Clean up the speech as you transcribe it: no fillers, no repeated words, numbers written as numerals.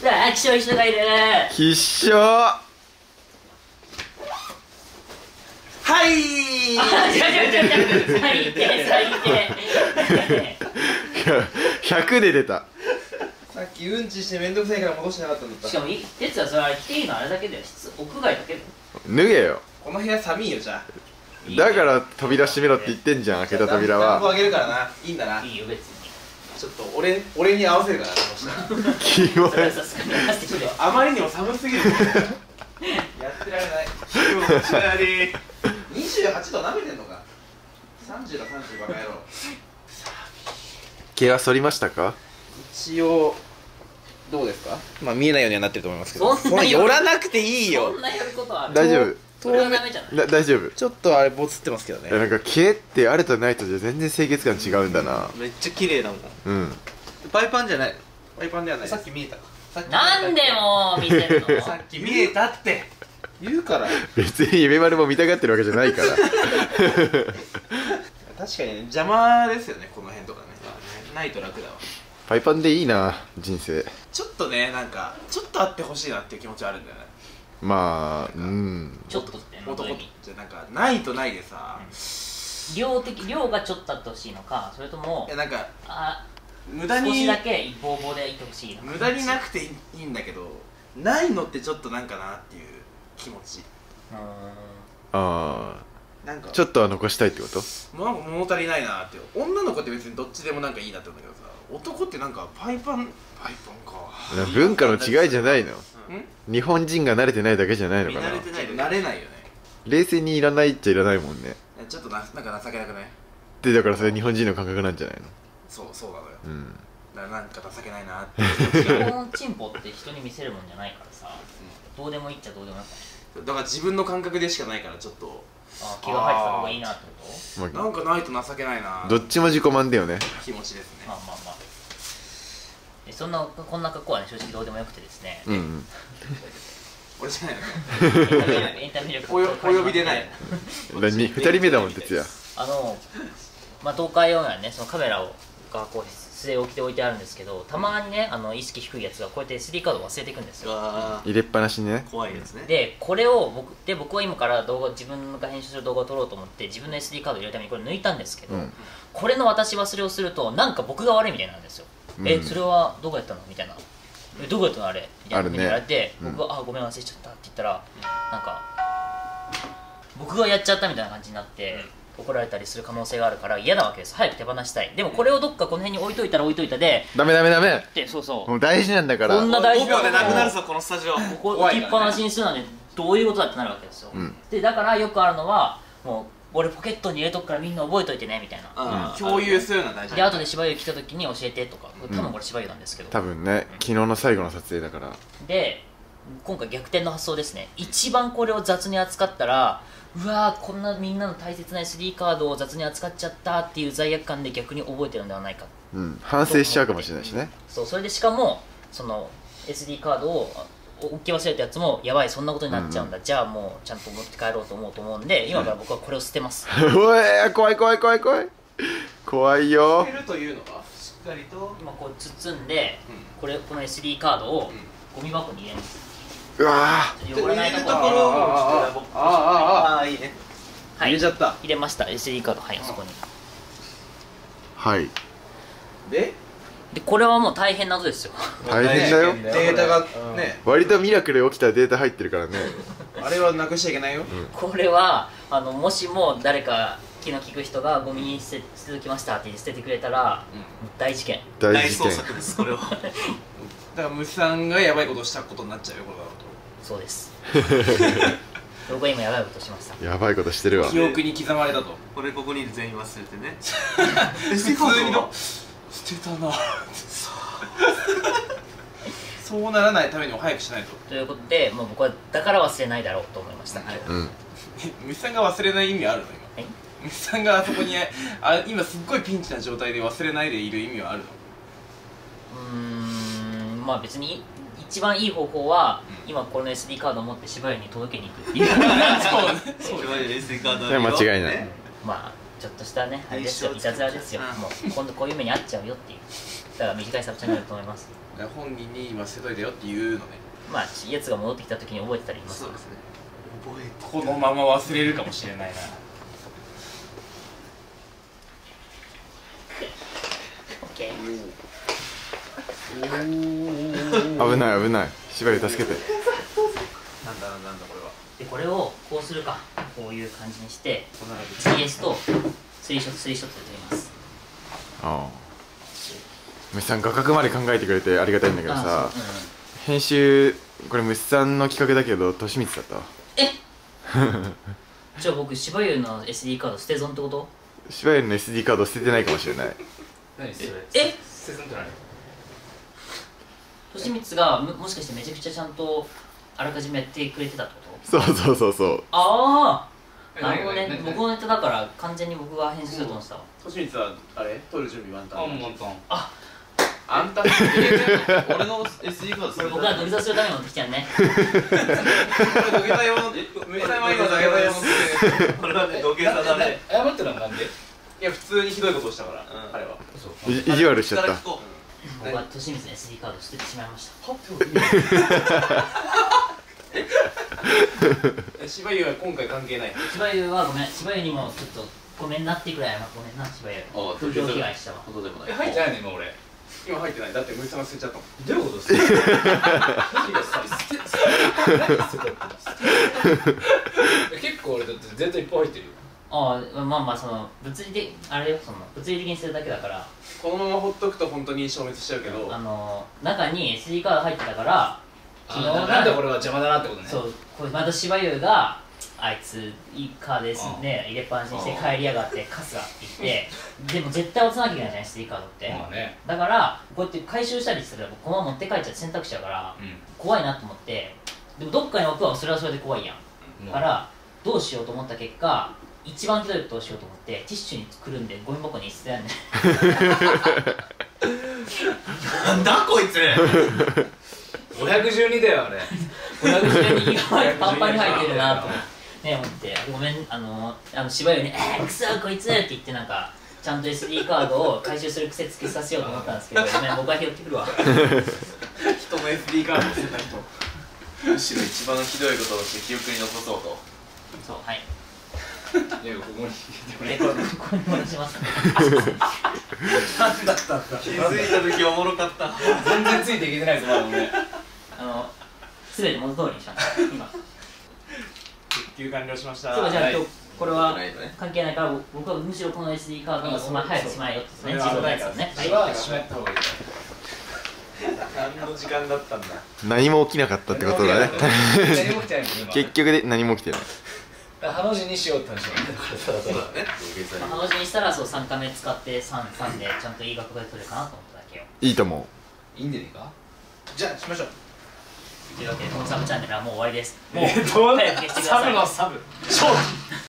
あ、気象い人がいる。 必勝。 はい。 あ、違う、最低。 100で出た。 さっきうんちしてめんどくさいから戻してなかったんだった。 しかも、哲也それあれ着ていいのあれだけだよ。屋外だけだよ。 脱げよ。 この部屋寒いよ。じゃあだから扉閉めろって言ってんじゃん、開けた扉暖房は。 あげるからな。いいんだな。 いいよ、別に。 ちょっと俺に合わせるからな。そしたらキモいそれはさすがに合わせてくれ。 あまりにも寒すぎる。やってられない。気持ち悪い。28度舐めてんのか。30だ30バカ野郎。 毛は剃りましたか？ 一応どうですか？まあ見えないようにはなってると思いますけど。 そんな寄らなくていいよ。 そんなやることある？ 大丈夫。 それはダメじゃない？ 大丈夫。 ちょっとあれボツってますけどね。 なんか毛ってあるとないとじゃ全然清潔感違うんだな。 めっちゃ綺麗だもん。 うん。 パイパンじゃない。パイパンではない。さっき見えた。 なんでもう見せるの？ さっき見えたって言うから。 別に夢丸も見たがってるわけじゃないから。 確かにね、邪魔ですよね、この辺とかね。ないと楽だわ。 パイパンでいいな、人生。 ちょっとね、なんかちょっとあってほしいなっていう気持ちはあるんだよね。 まあ、 ちょっとって男ってなんかないとないでさ、 量がちょっとあってほしいのか、それともなんか無少駄にしだけボーボーでいてほしいのか。 無駄になくていいんだけど、ないのってちょっとなんかなっていう気持ち。 あなんかちょっとは残したいってこと？ なんか物足りないなって。女の子って別にどっちでもなんかいいなって思うんだけどさ、男ってなんかパイパンか。 文化の違いじゃないの？ ん？ 日本人が慣れてないだけじゃないのかな。 慣れてないと慣れないよね。 冷静にいらないっちゃいらないもんね。 ちょっとなんか情けなくない？ で、だからそれ日本人の感覚なんじゃないの？ そうなのよ。 うん。 だからなんか情けないなって。 日本チンポって人に見せるもんじゃないからさ、どうでもいいっちゃどうでもなくない？ だから自分の感覚でしかないから、ちょっと気が入ってた方がいいなってこと？ なんかないと情けないな。 どっちも自己満だよね。 気持ちですね。 まあこんな格好はね、正直どうでもよくてですね。 俺じゃないのか。 エンタメ力お呼びでない。 2人目だもん、哲也。 東海オンエアね、そのカメラがこう据え置きで置いてあるんですけど、たまにね、意識低いやつがこうやって SD カードを忘れていくんですよ。 入れっぱなしね。 怖いやつね。 でこれを僕は今から自分が編集する動画を撮ろうと思って自分の SD カードを入れるためにこれ抜いたんですけど、これの私忘れをするとなんか僕が悪いみたいなんですよ。それはどこやったのみたいな。どこやったのあれみたいなふうに言われて、僕がごめん忘れちゃったって言ったら、なんか僕がやっちゃったみたいな感じになって怒られたりする可能性があるから嫌なわけです。早く手放したい。でもこれをどっかこの辺に置いといたら置いといたでダメってそうもう大事なんだからこんな大事な 5秒でなくなるぞこのスタジオ。 ここ置きっぱなしにするなんてどういうことだってなるわけですよ。でだからよくあるのはもう俺ポケットに入れとくからみんな覚えといてねみたいな。 共有するのは大事で後で芝居来た時に教えてとか、多分これ芝居なんですけど、 多分ね、昨日の最後の撮影だから。 で今回逆転の発想ですね。一番これを雑に扱ったら、うわーこんなみんなの大切な SD カードを雑に扱っちゃったっていう罪悪感で逆に覚えてるんではないか。 反省しちゃうかもしれないしね。 そう、それでしかもその SD カードを置き忘れたやつもやばいそんなことになっちゃうんだ、じゃあもうちゃんと持って帰ろうと思うんで、今から僕はこれを捨てます。 おい、怖い怖いよ。 捨てるというのはしっかりと今こう包んで、この SD カードをゴミ箱に入れます。 うわ汚れないところいいね。 入れちゃった。 入れました SD カード、はい、あそこに。 はい。 でこれはもう大変なことですよ。 大変だよ。 データがね、 割とミラクルで起きたデータ入ってるからね。 あれはなくしちゃいけないよ。 これはもしも誰か気の利く人がゴミに捨ててきましたって捨ててくれたら大事件。 大事件。 ですこれは。だから虫さんがやばいことをしたことになっちゃうよこれだと。 そうです。僕は今やばいことしました。 やばいことしてるわ。 記憶に刻まれたと。 これここにいる全員忘れてね。 普通にの捨てたな。そうならないためにも早くしないと。 ということで、もう僕はだから忘れないだろうと思いました。 虫さんが忘れない意味あるの今。虫さんがあそこに今すっごいピンチな状態で忘れないでいる意味はあるの？ まあ別に一番いい方法は、今この SD カードを持って芝居に届けに行くっていう。 そう SD カードそれは間違いない。 まあちょっとしたね、あれですよ、いたずらですよ。もう今度こういう目に遭っちゃうよっていう。だから短い作戦になると思います。 本人に今捨てといてよっていうのね。 まあやつが戻ってきた時に覚えてたりいますそうですね。覚えてこのまま忘れるかもしれないな。 オッケー。 危ない危ない、しばらく助けて。 なんだこれは。 でこれをこうするか、こういう感じにしてこんな感じ。 CS とスリーショットで取りますああ、虫さん画角まで考えてくれてありがたいんだけどさ、 そう編集これ虫さんの企画だけど利光だったわ。 じゃあ僕柴優の SD カード捨て損ってこと？ しばらくの SD カード捨ててないかもしれない。 何それ？ え捨てたんじゃない？ 利光がもしかしてめちゃくちゃちゃんとあらかじめやってくれてたってこと？ そうそうそうそう。 ああ、なるほどね。 何僕のネタだから完全に僕が編集すると思ってたわ。 利光はあれ取る準備万端。 あ、もう本当。 あんた俺の SD カードこれ僕が土下座するために持ってきたんね。 土下座用のめさんは今土下座用のこれはね土下座だね。 謝ってるのはなんで？ いや普通にひどいことをしたから、 ん彼は。 そう。 意地悪しちゃった。 聞こ僕は利光の SD カードを捨ててしまいました。 柴優は今回関係ない。 柴優はごめん、柴優にもちょっとごめんなってくらいごめんな、柴優。 ああ風評被害したわ。 ことでもない。 入ってないの今俺。 今入ってない。だって森さんが捨てちゃったもん。 どういうことですか？結構俺だって全然いっぱい入ってるよ。 ああ、まあまあその物理的あれよ、その物理的にするだけだから、 このままほっとくと本当に消滅しちゃうけど、 中に SD カード入ってたから昨日なんでこれは邪魔だなってことね。 そうこれまた柴優があいついいカードですね入れっぱなしにして帰りやがってカスがって言ってでも絶対落とさなきゃいけないじゃない SD カードってまあね。 だからこうやって回収したりするとこのまま持って帰っちゃって選択肢だから怖いなと思ってでもどっかに置くはそれはそれで怖いやんだからどうしようと思った結果一番ひどいことをしようと思ってティッシュにくるんでゴミ箱に捨てやんねなんだこいつ。 512だよあれ。 親口に右側にパンパンに入ってるなと思ってごめん柴優に「くそこいつ!」って言ってなんかちゃんと SD カードを回収する癖つけさせようと思ったんですけどごめん僕は拾ってくるわ人の SD カードを捨てた人。 むしろ一番ひどいことをして記憶に残そうと。 そうはいいやここにここに戻します何だったんだ。 気づいた時おもろかった。 全然ついていけてないぞまだ俺。 全て元通りにしました今復旧完了しました。 そうじゃあ今日これはないのね。 関係ないから僕はむしろこの SD カードのその早くしまえよってですね自分のやつをねそれはしまった方がいい。 何の時間だったんだ。 何も起きなかったってことだね。 何も来てないもん今。 結局で何も起きてない。 ハの字にしようって話だね。 そうだね。土下座に。 鼻文字にしたらそう3回目使って3でちゃんといい額が取れるかなと思っただけよいいと思いいんじゃねえか。 じゃあしましょう。 というわけでこのサブチャンネルはもう終わりですもうどう早く消してくださいサブのサブ。